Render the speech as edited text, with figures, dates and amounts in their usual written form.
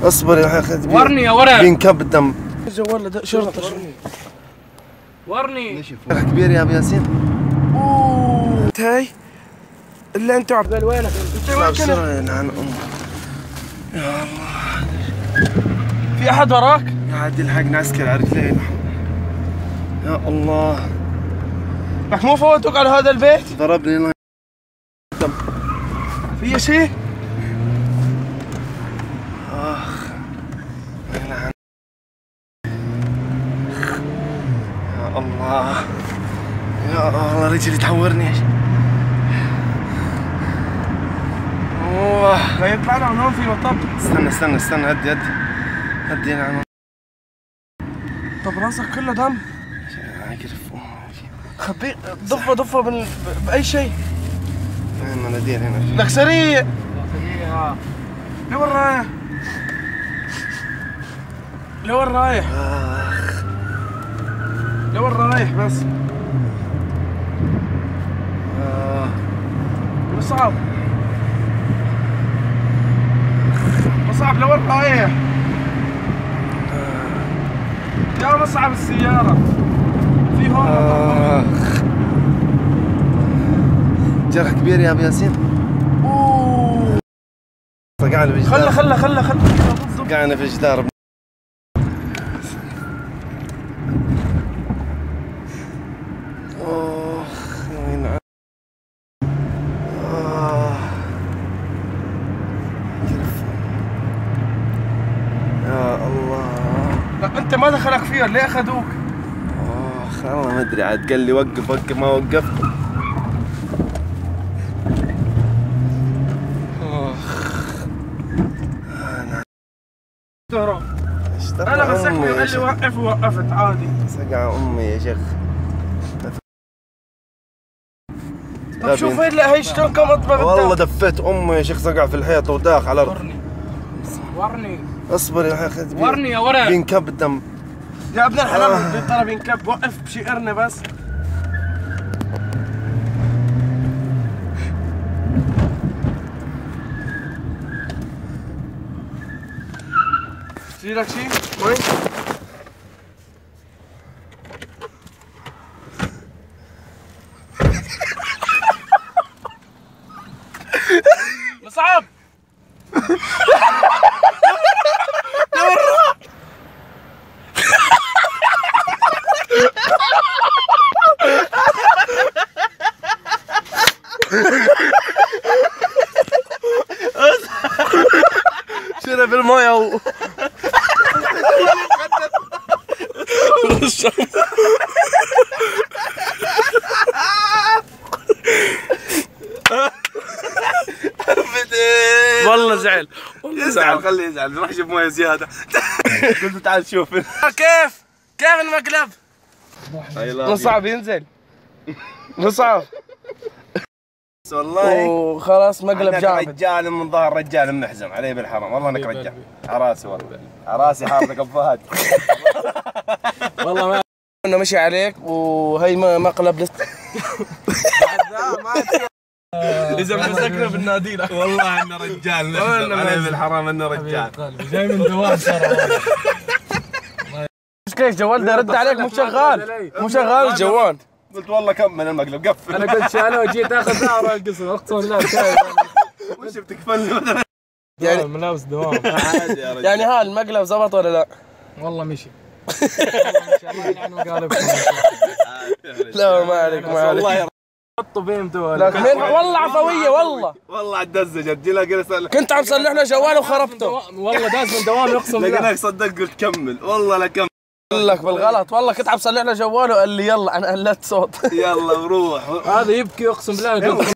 اصبر يا اخي. ورني يا ولد. بينكب الدم. جوال شرطة. ورني. كبير يا ابو ياسين. انت هاي اللي انت عبال وينك؟ انت وين كنت؟ عن امك. يا الله. في احد وراك؟ قاعد يلحقني عسكري على رجلين. يا الله. لك مو فوتوك على هذا البيت؟ ضربني الله. في شيء؟ اخ. يا الله. يا الله رجلي تحورني. اوه. لا يطلع لنا من هون في مطب. استنى هدي نعم. طب راسك كله دم. خبيه ضفه باي شيء. وين مناديل هنا؟ لك سريع. لوين رايح؟ لوين رايح؟ لوين رايح بس؟ مصعب لوين رايح؟ يا مصعب السيارة في هون. جرح كبير يا ابو ياسين. اوه صقعنا في الجدار. خله صقعنا في الجدار. يا الله. لا انت ما دخلك فيها، ليه اخذوك؟ والله ما ادري عاد قال لي وقف ما وقفت. تهرب. انا مسكني وقال لي وقف ووقفت عادي. سقع امي يا شيخ. طب شوف هي شلون كم اطبق. والله دفيت امي يا شيخ. سقع في الحيط وداخ على الارض. ورني. اصبر يا اخي. ورني يا ولد. بينكب الدم. يا ابن الحلال ترى بينكب. وقف بشيرني بس. في لك شيء؟ وين؟ مصعب شرب المويه والله زعل. يزعل. خليه يزعل. روح جيب مويه زياده. قلت تعال شوف. كيف المقلب؟ مصعب ينزل. مصعب والله. وخلاص مقلب جامد. رجال من ظهر رجال محزم عليه بالحرام. والله انك رجال. عراسي والله. عراسي حاطك ابو فهد. والله ما انه مشي عليك وهي مقلب لسه. اذا مسكنا بالنادي. والله انه رجال محزم عليه بالحرام. انه رجال جاي من دوام ترى. ايش كيف جوال ده رد عليك مو شغال الجوال. قلت والله كمل المقلب قفل. انا قلت شالوه وجيت اخذ ظهره القسم. اقسم بالله وش بتكفلني يعني ملابس دوام. عادي يا رجال. يعني ها المقلب زبط ولا لا؟ والله مشي. لا ما عليك والله حطوا فهمتوا. لكن والله عفويه والله عدزجت. جينا قلت كنت عم صلح له جواله وخربته. والله داز من دوامي اقسم بالله. لقيناك صدق قلت كمل. والله لا كمل. قل لك بالغلط. والله كنت عم صلح له جواله قال لي يلا انا قلت صوت. يلا وروح. هذا يبكي اقسم بالله.